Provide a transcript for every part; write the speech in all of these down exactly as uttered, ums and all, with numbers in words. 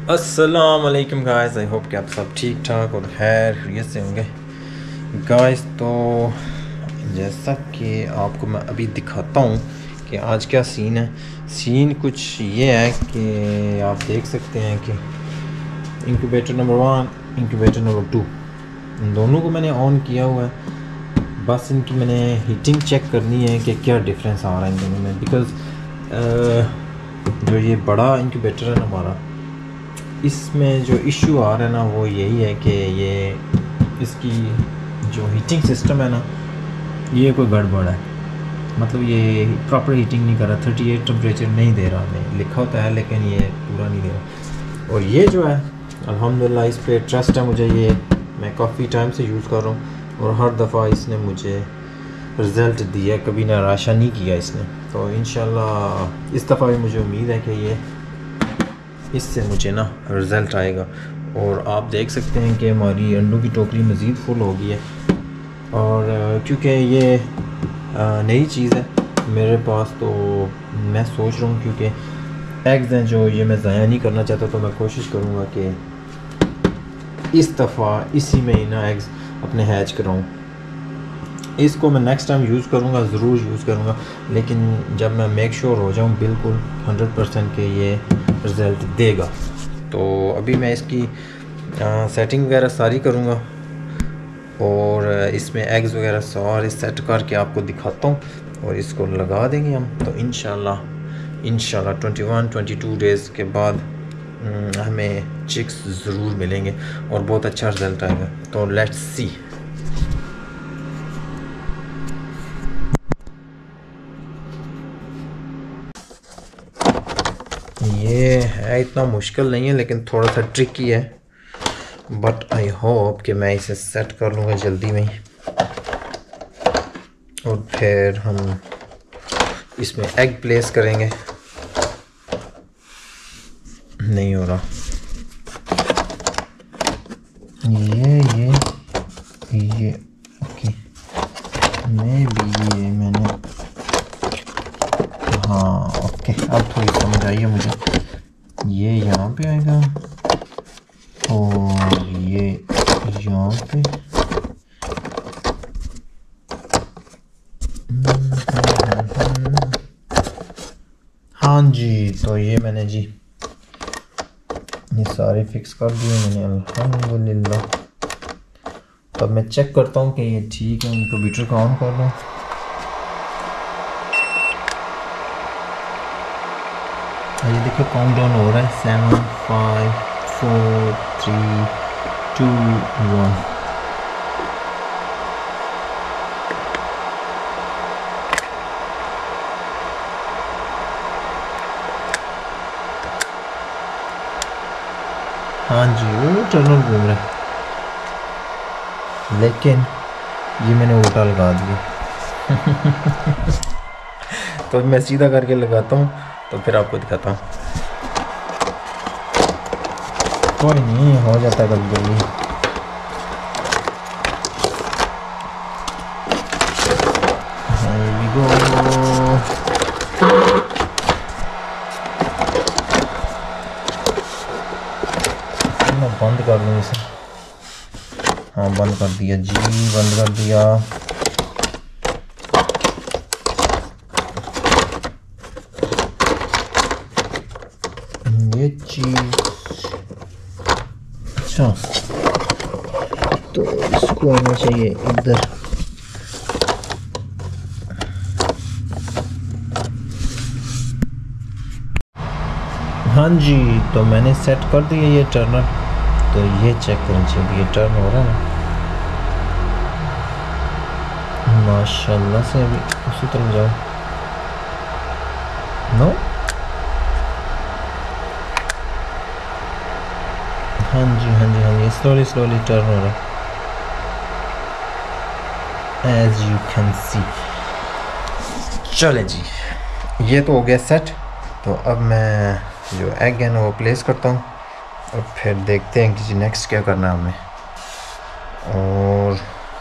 अस्सलाम वालेकुम guys, I hope कि आप सब ठीक ठाक और खैर खैरियत से होंगे गाइस। तो जैसा कि आपको मैं अभी दिखाता हूँ कि आज क्या सीन है। सीन कुछ ये है कि आप देख सकते हैं कि incubator number one, incubator number two, इन दोनों को मैंने ऑन किया हुआ है। बस इनकी मैंने हीटिंग चेक करनी है कि क्या डिफरेंस आ रहा है इन दोनों में। बिकॉज़ जो ये बड़ा इंक्यूबेटर है ना हमारा, इसमें जो इशू आ रहा है ना वो यही है कि ये इसकी जो हीटिंग सिस्टम है ना, ये कोई गड़बड़ है। मतलब ये प्रॉपर हीटिंग नहीं कर रहा, थर्टी एट टेम्परेचर नहीं दे रहा। हमें लिखा होता है लेकिन ये पूरा नहीं दे रहा। और ये जो है अल्हम्दुलिल्लाह इस पर ट्रस्ट है मुझे। ये मैं काफ़ी टाइम से यूज़ कर रहा हूँ और हर दफ़ा इसने मुझे रिज़ल्ट दिया, कभी निराशा नहीं किया इसने। तो इंशाल्लाह इस दफ़ा भी मुझे उम्मीद है कि ये इससे मुझे ना रिज़ल्ट आएगा। और आप देख सकते हैं कि हमारी अंडों की टोकरी मज़ीद फुल हो गई है। और क्योंकि ये नई चीज़ है मेरे पास, तो मैं सोच रहा हूँ क्योंकि एग्स हैं जो ये मैं ज़ाया नहीं करना चाहता, तो मैं कोशिश करूँगा कि इस दफ़ा इसी में ही ना एग्स अपने हैच कराऊँ। इसको मैं नेक्स्ट टाइम यूज़ करूँगा, ज़रूर यूज़ करूँगा, लेकिन जब मैं मेक श्योर हो जाऊँ बिल्कुल हंड्रेड परसेंट के ये रिज़ल्ट देगा। तो अभी मैं इसकी आ, सेटिंग वगैरह सारी करूँगा और इसमें एग्स वगैरह सारे सेट करके आपको दिखाता हूँ और इसको लगा देंगे हम। तो इंशाल्लाह इंशाल्लाह twenty one twenty two days के बाद हमें चिक्स ज़रूर मिलेंगे और बहुत अच्छा रिज़ल्ट आएगा। तो लेट्स सी। ये है इतना मुश्किल नहीं है लेकिन थोड़ा सा ट्रिकी है, बट आई होप कि मैं इसे सेट कर लूँगा जल्दी में ही। और फिर हम इसमें एग प्लेस करेंगे। नहीं हो रहा ये ये ये ओके, मैं भी ये मैंने हाँ ओके, अब थोड़ी समझ आई है मुझे। ये यहाँ पे आएगा और ये यहाँ पे। हाँ जी, तो ये मैंने जी ये सारे फिक्स कर दिए मैंने अल्हम्दुलिल्लाह। तो अब मैं चेक करता हूँ कि ये ठीक है। मैं कंप्यूटर को ऑन कर लूँ। ये देखिए काउंट डाउन हो रहा है, seven five four three two one. हाँ जी, वो टर्नर घूम रहा है लेकिन ये मैंने उल्टा लगा दिया। तो मैं सीधा करके लगाता हूँ तो फिर आपको दिखाता हूँ। कोई नहीं, हो जाता है कभी कभी। मैं बंद कर लूँ इसे। हाँ बंद कर दिया जी, बंद कर दिया। ये चीज़ अच्छा, तो इसको आना चाहिए इधर। हाँ जी, तो मैंने सेट कर दिया ये टर्नर। तो ये चेक करें चाहिए, ये टर्न हो रहा है ना माशाल्लाह से। अभी उसी तरफ जाओ। नो हाँ जी हाँ जी हाँ जी, स्लोली स्लोली टर्न हो रहा है एज यू कैन सी। चले जी, ये तो हो गया सेट। तो अब मैं जो एग है ना वो प्लेस करता हूँ और फिर देखते हैं कि जी नेक्स्ट क्या करना है हमें। और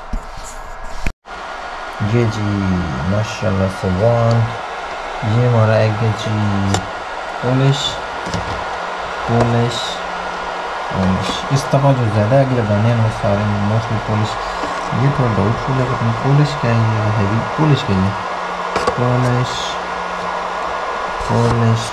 ये जी माशाल्लाह से वन, ये हमारा एग है जी पॉलिश पॉलिश पॉलिश इस दफ़ा जो ज़्यादा आगे लगाने हैं वो सारे मोस्टली पॉलिश। ये थोड़ा डाउटफुल है कि पॉलिश क्या है, ये हैवी पॉलिश क्या है, पॉलिश पॉलिश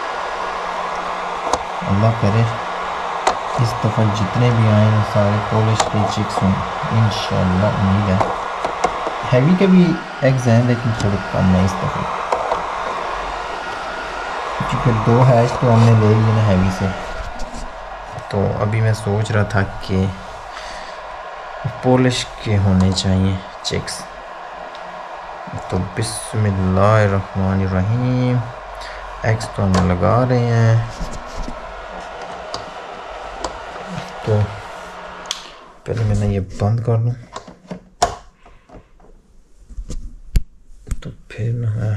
अल्लाह करे इस दफ़ा जितने भी आए हैं सारे पॉलिश के चिक्स हों इंशाल्लाह। उम्मीद है हैवी के भी एग्स हैं लेकिन थोड़े कम है इस दफ़ा, क्योंकि दो हैश तो हमने ले लिए ना हैवी से। तो अभी मैं सोच रहा था कि पॉलिश के होने चाहिए चिक्स। तो बिस्मिल्लाहिर्रहमानिर्रहीम एग्स तो हम लगा रहे हैं। तो पहले मैंने ये बंद कर लूँ, तो फिर ना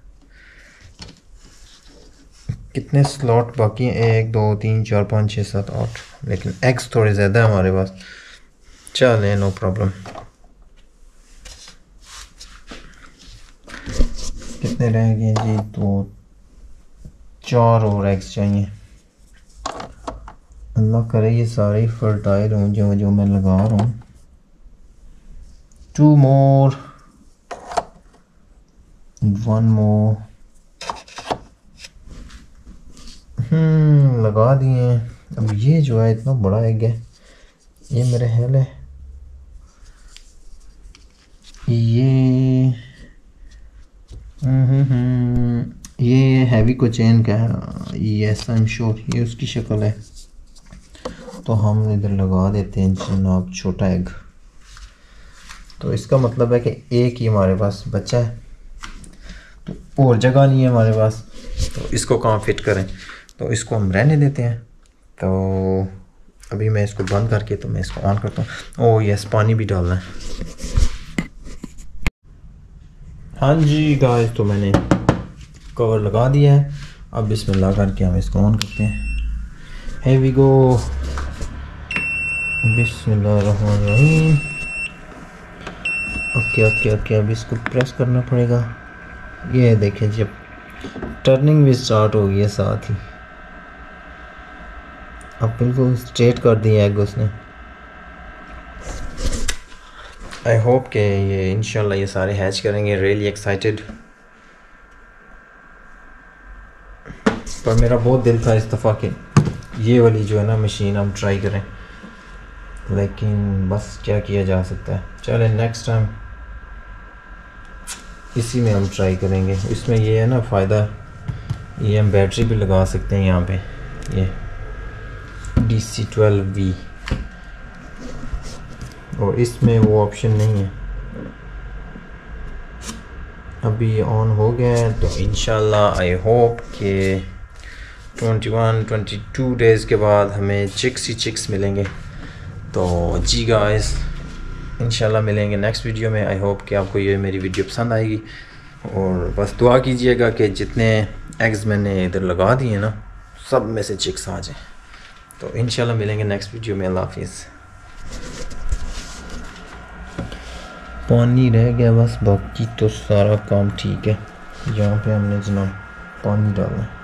कितने स्लॉट बाकी हैं, एक दो तीन चार पाँच छः सात आठ, लेकिन एग्स थोड़े ज़्यादा है हमारे पास। चलें नो प्रॉब्लम। कितने रह गए जी, दो चार और एग्स चाहिए। अल्लाह करे ये सारे फर्टाइल हों जो जो मैं लगा रहा हूँ। टू मोर, वन मोर, हम्म लगा दिए। अब ये जो है इतना बड़ा एग है, ये मेरे ख्याल है ये हम्म ये हैवी को चेन का है, यस आई एम श्योर ये उसकी शक्ल है। तो हम इधर लगा देते हैं जनाब छोटा एग। तो इसका मतलब है कि एक ही हमारे पास बचा है, तो और जगह नहीं है हमारे पास, तो इसको कहाँ फिट करें, तो इसको हम रहने देते हैं। तो अभी मैं इसको बंद करके तो मैं इसको ऑन करता हूँ। ओह यस पानी भी डालना है। हाँ जी गाइस, तो मैंने कवर लगा दिया है। अब बिस्मिल्लाह करके हम इसको ऑन करते हैं। here we go, बिस्मिल्लाहिर्रहमानिर्रहीम। ओके ओके ओके अब इसको प्रेस करना पड़ेगा। ये देखें जब टर्निंग भी स्टार्ट हो गई है साथ ही। अब बिल्कुल स्ट्रेट कर दिया एग उसने। आई होप के ये इंशाल्लाह ये सारे हैच करेंगे। Really excited. पर मेरा बहुत दिल था इस दफ़ा के ये वाली जो है ना मशीन हम ट्राई करें, लेकिन बस क्या किया जा सकता है। चलें नेक्स्ट टाइम इसी में हम ट्राई करेंगे। इसमें ये है ना फ़ायदा, ये हम बैटरी भी लगा सकते हैं यहाँ पे, ये डी सी ट्वेल्व वी, और इसमें वो ऑप्शन नहीं है। अभी ऑन हो गया है, तो इंशाल्लाह आई होप के इक्कीस बाईस डेज़ के बाद हमें चिक्स ही चिक्स मिलेंगे। तो जी गाइस इंशाल्लाह मिलेंगे नेक्स्ट वीडियो में। आई होप कि आपको ये मेरी वीडियो पसंद आएगी, और बस दुआ कीजिएगा कि जितने एग्स मैंने इधर लगा दिए ना सब में से चिक्स आ जाएं। तो इंशाल्लाह मिलेंगे नेक्स्ट वीडियो में। अल्लाह हाफिज़। पानी रह गया बस, बाकी तो सारा काम ठीक है। यहाँ पे हमने जनाब पानी डालना है।